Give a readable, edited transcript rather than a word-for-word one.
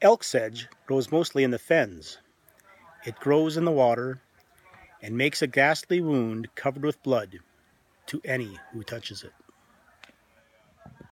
Elk sedge grows mostly in the fens. It grows in the water and makes a ghastly wound covered with blood to any who touches it.